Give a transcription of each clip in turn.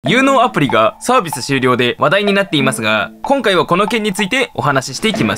有能アプリがサービス終了で話題になっていますが、今回はこの件についてお話ししていきます。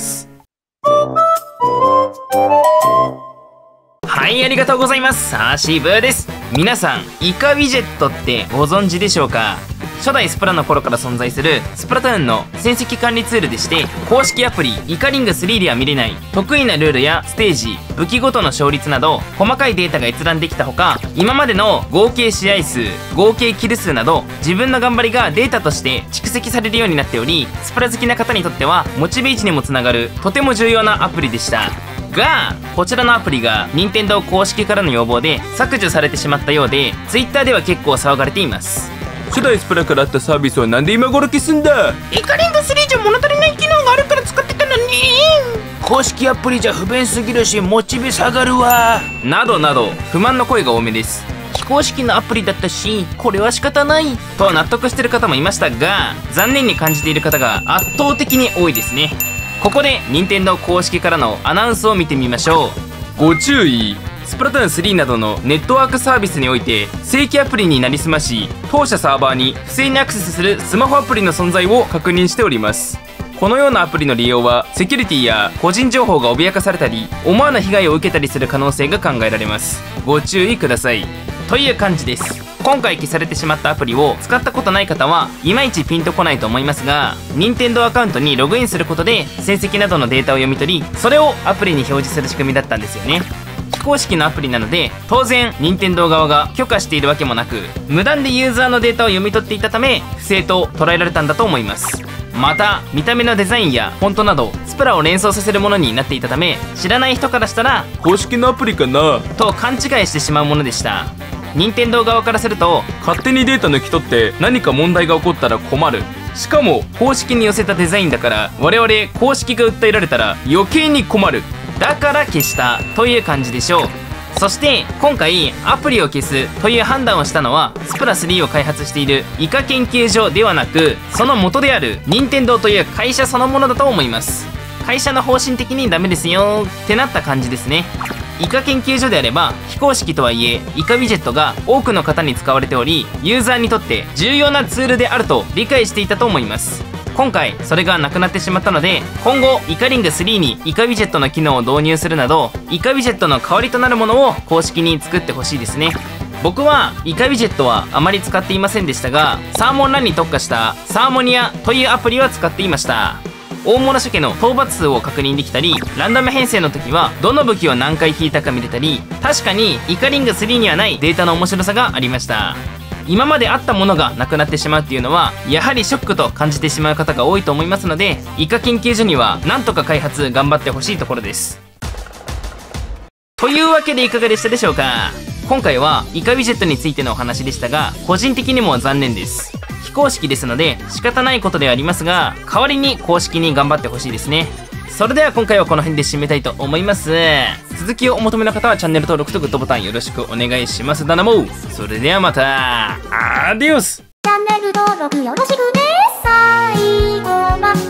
はい、ありがとうございます。サーシーブーです。皆さん、イカウィジェットってご存知でしょうか？初代スプラの頃から存在するスプラトゥーンの戦績管理ツールでして、公式アプリイカリング3では見れない得意なルールやステージ、武器ごとの勝率など細かいデータが閲覧できたほか、今までの合計試合数、合計キル数など自分の頑張りがデータとして蓄積されるようになっており、スプラ好きな方にとってはモチベージにもつながるとても重要なアプリでしたが、こちらのアプリが任天堂公式からの要望で削除されてしまったようで、 Twitter では結構騒がれています。 初代スプラからあったサービスはなんで今頃消すんだ？ イカリング3じゃ物足りない機能があるから使ってたのに。公式アプリじゃ不便すぎるしモチベ下がるわ、 などなど不満の声が多めです。 非公式のアプリだったしこれは仕方ないと納得してる方もいましたが、残念に感じている方が圧倒的に多いですね。ここで任天堂公式からのアナウンスを見てみましょう。ご注意。スプラトゥーン3などのネットワークサービスにおいて正規アプリになりすまし、当社サーバーに不正にアクセスするスマホアプリの存在を確認しております。このようなアプリの利用はセキュリティや個人情報が脅かされたり、思わぬ被害を受けたりする可能性が考えられます。ご注意くださいという感じです。今回消されてしまったアプリを使ったことない方はいまいちピンとこないと思いますが、任天堂アカウントにログインすることで戦績などのデータを読み取り、それをアプリに表示する仕組みだったんですよね。非公式のアプリなので当然任天堂側が許可しているわけもなく、無断でユーザーのデータを読み取っていたため不正と捉えられたんだと思います。また見た目のデザインやフォントなどスプラを連想させるものになっていたため、知らない人からしたら公式のアプリかなと勘違いしてしまうものでした。任天堂側からすると、 勝手にデータ抜き取って何か問題が起こったら困る、 しかも公式に寄せたデザインだから我々公式が訴えられたら余計に困る、だから消したという感じでしょう。そして今回アプリを消すという判断をしたのはスプラ3を開発しているイカ研究所ではなく、その元である任天堂という会社そのものだと思います。会社の方針的にダメですよってなった感じですね。イカ研究所であれば非公式とはいえイカウィジェットが多くの方に使われており、ユーザーにとって重要なツールであると理解していたと思います。今回それがなくなってしまったので、今後イカリング3にイカウィジェットの機能を導入するなど、イカウィジェットの代わりとなるものを公式に作ってほしいですね。僕はイカウィジェットはあまり使っていませんでしたが、サーモンランに特化したサーモニアというアプリは使っていました。大物鮭の討伐数を確認できたり、ランダム編成の時はどの武器を何回引いたか見れたり、確かにイカリング3にはないデータの面白さがありました。今まであったものがなくなってしまうっていうのはやはりショックと感じてしまう方が多いと思いますので、イカ研究所にはなんとか開発頑張ってほしいところです。というわけでいかがでしたでしょうか。今回はイカウィジェットについてのお話でしたが、個人的にも残念です。非公式ですので仕方ないことではありますが、代わりに公式に頑張ってほしいですね。それでは今回はこの辺で締めたいと思います。続きをお求めの方はチャンネル登録とグッドボタンよろしくお願いします。だなも。それではまた。アディオス。 チャンネル登録よろしくね。最後まで